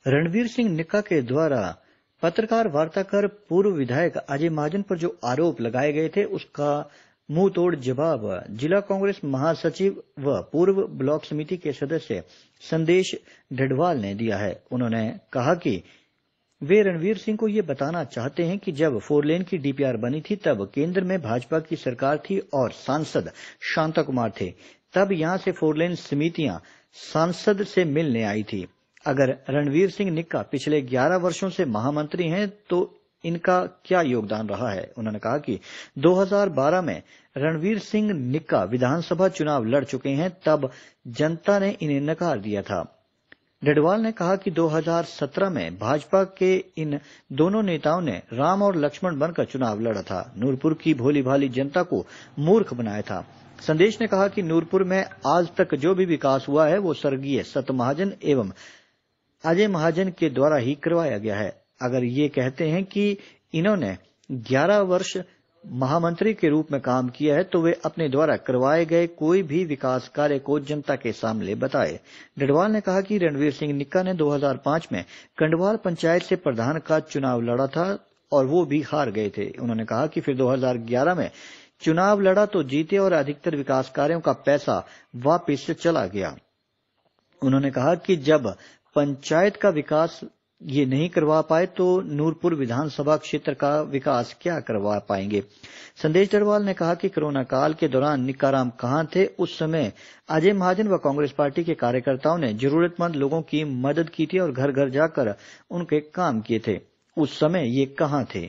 रणवीर सिंह निक्का के द्वारा पत्रकार वार्ता कर पूर्व विधायक अजय महाजन पर जो आरोप लगाए गए थे उसका मुंह तोड़ जवाब जिला कांग्रेस महासचिव व पूर्व ब्लॉक समिति के सदस्य संदेश ढडवाल ने दिया है। उन्होंने कहा कि वे रणवीर सिंह को ये बताना चाहते हैं कि जब 4 लेन की डीपीआर बनी थी तब केंद्र में भाजपा की सरकार थी और सांसद शांता कुमार थे। तब यहां से 4 लेन समितियां सांसद से मिलने आई थी। अगर रणवीर सिंह निक्का पिछले 11 वर्षों से महामंत्री हैं तो इनका क्या योगदान रहा है। उन्होंने कहा कि 2012 में रणवीर सिंह निक्का विधानसभा चुनाव लड़ चुके हैं, तब जनता ने इन्हें नकार दिया था। डडवाल ने कहा कि 2017 में भाजपा के इन दोनों नेताओं ने राम और लक्ष्मण बनकर चुनाव लड़ा था। नूरपुर की भोली भाली जनता को मूर्ख बनाया था। संदेश ने कहा कि नूरपुर में आज तक जो भी विकास हुआ है वो स्वर्गीय सत महाजन एवं अजय महाजन के द्वारा ही करवाया गया है। अगर ये कहते हैं कि इन्होंने 11 वर्ष महामंत्री के रूप में काम किया है तो वे अपने द्वारा करवाए गए कोई भी विकास कार्य को जनता के सामने बताए। डडवाल ने कहा कि रणवीर सिंह निक्का ने 2005 में कंडवाल पंचायत से प्रधान का चुनाव लड़ा था और वो भी हार गए थे। उन्होंने कहा कि फिर 2011 में चुनाव लड़ा तो जीते और अधिकतर विकास कार्यों का पैसा वापस चला गया। उन्होंने कहा कि जब पंचायत का विकास ये नहीं करवा पाए तो नूरपुर विधानसभा क्षेत्र का विकास क्या करवा पाएंगे। संदेश डडवाल ने कहा कि कोरोना काल के दौरान निक्काराम कहां थे। उस समय अजय महाजन व कांग्रेस पार्टी के कार्यकर्ताओं ने जरूरतमंद लोगों की मदद की थी और घर घर जाकर उनके काम किए थे। उस समय ये कहां थे।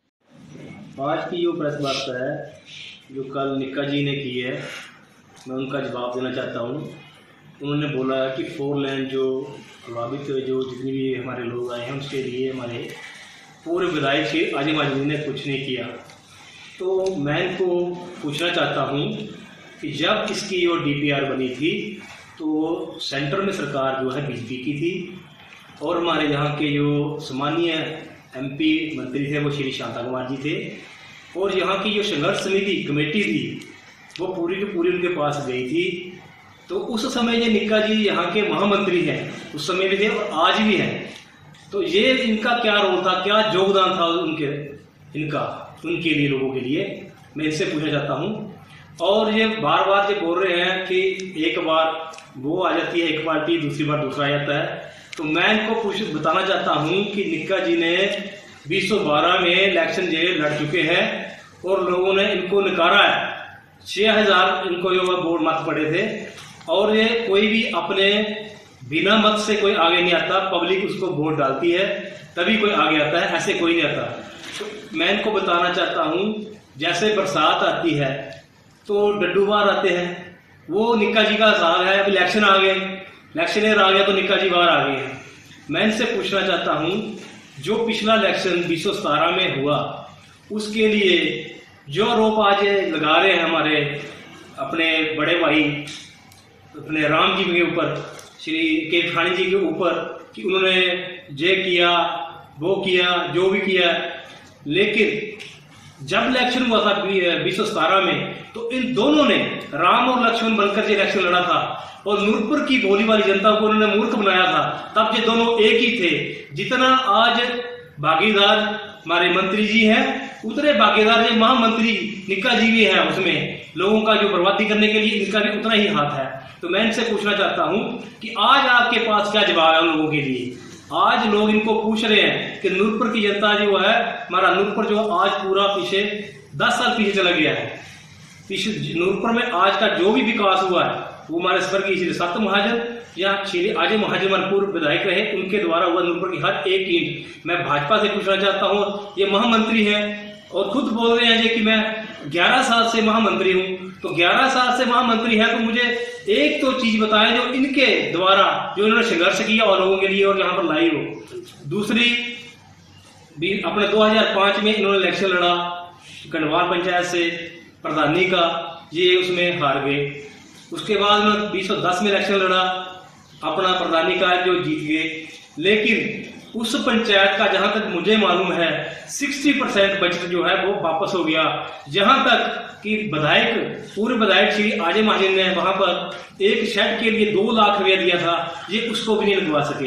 आज की जो प्रेस वार्ता है जो कल निक्का जी ने की है, मैं उनका जवाब देना चाहता हूँ। उन्होंने बोला कि 4 लेन जो प्रभावित जो जितने भी हमारे लोग आए हैं उसके लिए हमारे पूर्व विधायक श्री अजय महाजन ने कुछ नहीं किया। तो मैं इनको पूछना चाहता हूँ कि जब इसकी जो डीपीआर बनी थी तो सेंटर में सरकार जो है बीजेपी की थी और हमारे यहाँ के जो सम्मानीय एमपी मंत्री थे वो श्री शांता कुमार जी थे और यहाँ की जो संघर्ष समिति कमेटी थी वो पूरी की पूरी उनके पास गई थी। तो उस समय ये निक्का जी यहाँ के महामंत्री हैं, उस समय भी थे और आज भी हैं। तो ये इनका क्या रोल था, क्या योगदान था उनके लिए, लोगों के लिए, मैं इनसे पूछना चाहता हूँ। और ये बार बार ये बोल रहे हैं कि एक बार वो आ जाती है एक पार्टी, दूसरी बार दूसरा आ जाता है। तो मैं इनको बताना चाहता हूँ कि निक्का जी ने 2012 में इलेक्शन जेल लड़ चुके हैं और लोगों ने इनको नकारा है। 6000 इनको जो वोट मत पड़े थे और ये कोई भी अपने बिना मत से कोई आगे नहीं आता। पब्लिक उसको वोट डालती है तभी कोई आगे आता है, ऐसे कोई नहीं आता। तो मैं इनको बताना चाहता हूँ जैसे बरसात आती है तो डड्डू बाहर आते हैं, वो निक्का जी का हिसाब है। अब इलेक्शन आ गए, इलेक्शन ईयर आ गया तो निक्का जी बाहर आ गए हैं। मैं इनसे पूछना चाहता हूँ जो पिछला इलेक्शन 2017 में हुआ उसके लिए जो आरोप आज लगा रहे हैं हमारे अपने बड़े भाई अपने राम जी के ऊपर, श्री के ठाणी जी के ऊपर कि उन्होंने ये किया वो किया जो भी किया, लेकिन जब इलेक्शन हुआ था 2017 में तो इन दोनों ने राम और लक्ष्मण बनकर ये इलेक्शन लड़ा था और नूरपुर की भोली वाली जनता को उन्होंने मूर्ख बनाया था। तब ये दोनों एक ही थे। जितना आज भागीदार हमारे मंत्री जी हैं उतने भागीदार ये महामंत्री निक्का जी भी है, उसमें लोगों का जो बर्बादी करने के लिए इनका भी उतना ही हाथ है। तो मैं इनसे पूछना चाहता हूं कि आज आपके पास क्या जवाब है उन लोगों के लिए। आज लोग इनको पूछ रहे हैं कि नूरपुर की जनता जो है, हमारा नूरपुर जो आज पूरा पीछे 10 साल पीछे चला गया है। नूरपुर में आज का जो भी विकास हुआ है वो हमारे स्वर्गीय श्री सत महाजन या श्री अजय महाजन पूर्व विधायक रहे, उनके द्वारा हुआ। नूरपुर की हर एक ईंट मैं भाजपा से पूछना चाहता हूँ। ये महामंत्री हैं और खुद बोल रहे हैं कि मैं 11 साल से महामंत्री हूँ। तो 11 साल से महामंत्री है तो मुझे एक तो चीज बताएं जो इनके द्वारा जो इन्होंने संघर्ष किया और लोगों के लिए और यहाँ पर लाई हो। दूसरी अपने 2005 में इन्होंने इलेक्शन लड़ा कंडवाल पंचायत से प्रधानी का, ये उसमें हार गए। उसके बाद में 2010 में इलेक्शन लड़ा अपना प्रधानी का, जो जीत गए। लेकिन उस पंचायत का जहां तक मुझे मालूम है 60% बजट जो है वो वापस हो गया। जहां तक कि पूर्व विधायक श्री अजय महाजन ने वहां पर एक शेड के लिए 2 लाख रुपया दिया था, ये उसको भी नहीं लगवा सके।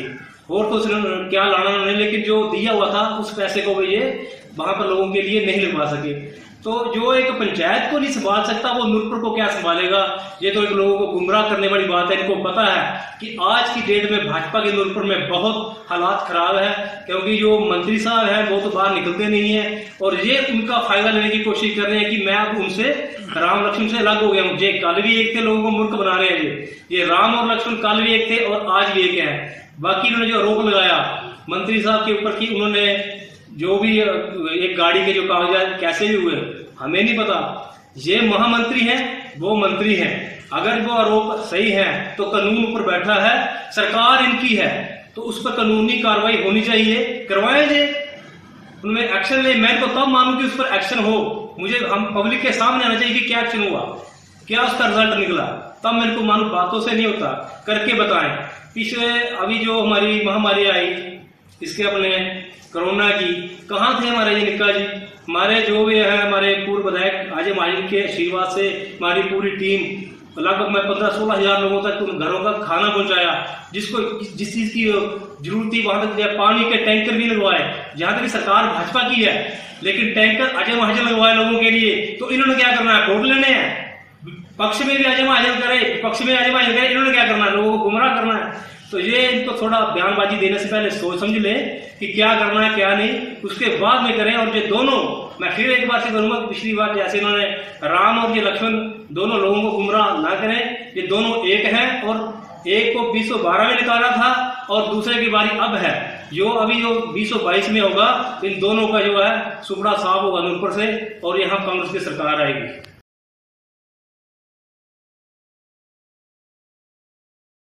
और तो उसने क्या लाना उन्होंने, लेकिन जो दिया हुआ था उस पैसे को भी ये वहां पर लोगों के लिए नहीं लगवा सके। तो जो एक पंचायत को नहीं संभाल सकता वो नूरपुर को क्या संभालेगा? ये तो एक लोगों को गुमराह करने वाली बात है। इनको पता है कि आज की डेट में भाजपा के नूरपुर में बहुत हालात खराब है, क्योंकि जो मंत्री साहब हैं वो तो बाहर निकलते नहीं है और ये उनका फायदा लेने की कोशिश कर रहे हैं कि मैं अब उनसे राम लक्ष्मण से अलग हो गया हूँ। ये कल भी एक थे, लोगों को मूर्ख बना रहे हैं। ये राम और लक्ष्मण कल भी एक थे और आज भी एक है। बाकी इन्होंने जो आरोप लगाया मंत्री साहब के ऊपर कि उन्होंने जो भी एक गाड़ी के जो कागजात कैसे भी हुए हमें नहीं पता। ये महामंत्री हैं, वो मंत्री हैं। अगर वो आरोप सही है तो कानून ऊपर बैठा है, सरकार इनकी है, तो उस पर कानूनी कार्रवाई होनी चाहिए, करवाएं जे उनमें एक्शन ले। मैं तो तब मानूं कि उस पर एक्शन हो। मुझे हम पब्लिक के सामने आना चाहिए कि क्या एक्शन हुआ, क्या उसका रिजल्ट निकला, तब मेरे को मालूम। बातों से नहीं होता, करके बताएं। पिछले अभी जो हमारी महामारी आई इसके अपने कोरोना की, कहाँ थे हमारे ये निक्का जी? हमारे जो भी है हमारे पूर्व विधायक अजय महाजन के आशीर्वाद से हमारी पूरी टीम लगभग मैं 15-16 हजार लोगों तक घरों का खाना पहुंचाया। जिसको जिस चीज की जरूरत थी वहां तक पानी के टैंकर भी लगवाए। जहां तक सरकार भाजपा की है, लेकिन टैंकर अजय महाजन लगवाए लोगों के लिए। तो इन्होंने क्या करना है? वोट लेने हैं। पक्ष में भी अजय महाजन करे, विपक्ष में अजय महाजन करे, इन्होंने क्या करना है? लोगों को गुमराह करना है। तो ये इनको थोड़ा बयानबाजी देने से पहले सोच समझ ले कि क्या करना है क्या नहीं, उसके बाद में करें। और ये दोनों, मैं फिर एक बार से करूंगा, पिछली बार जैसे इन्होंने राम और ये लक्ष्मण दोनों लोगों को गुमराह ना करें। ये दोनों एक हैं और एक को 2012 में निकाला था और दूसरे की बारी अब है। जो अभी जो 2022 में होगा, इन दोनों का जो है सुपड़ा साफ होगा नूरपुर से और यहाँ कांग्रेस की सरकार आएगी।